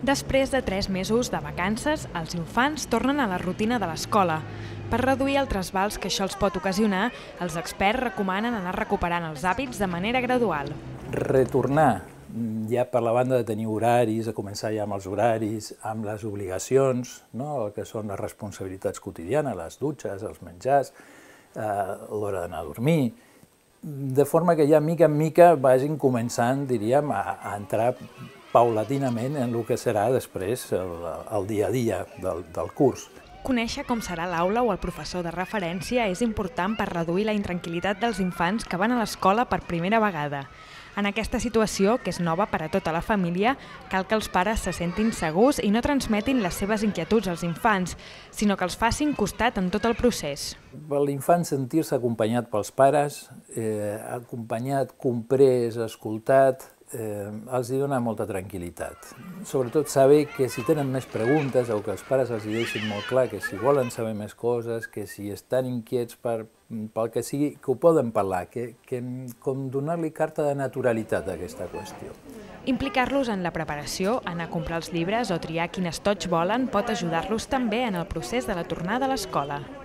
Després de 3 mesos de vacances, els infants tornen a la rutina de l'escola. Per reduir el trasbals que això els pot ocasionar, els experts recomanen anar recuperant els hàbits de manera gradual. Retornar ja per la banda de tenir horaris, de començar ja amb els horaris, amb les obligacions, no? El que són les responsabilitats quotidianes, les dutxes, els menjars, l'hora d'anar a dormir, de forma que ja mica en mica vagin començant, diríem, a entrar paulatinament en el que serà després el dia a dia del curs. Conèixer com serà l'aula o el professor de referència és important per reduir la intranquil·litat dels infants que van a l'escola per primera vegada. En aquesta situació, que és nova per a tota la família, cal que els pares se sentin segurs i no transmetin les seves inquietuds als infants, sinó que els facin costat en tot el procés. Per l'infant sentir-se acompanyat pels pares, acompanyat, comprès, escoltat, els dona molta tranquil·litat. Sobretot saber que si tenen més preguntes o que els pares els deixin molt clar que si volen saber més coses, que si estan inquiets pel que sigui, que ho poden parlar, com donar-li carta de naturalitat a aquesta qüestió. Implicar-los en la preparació, anar a comprar els llibres o triar quin estoig volen pot ajudar-los també en el procés de la tornada a l'escola.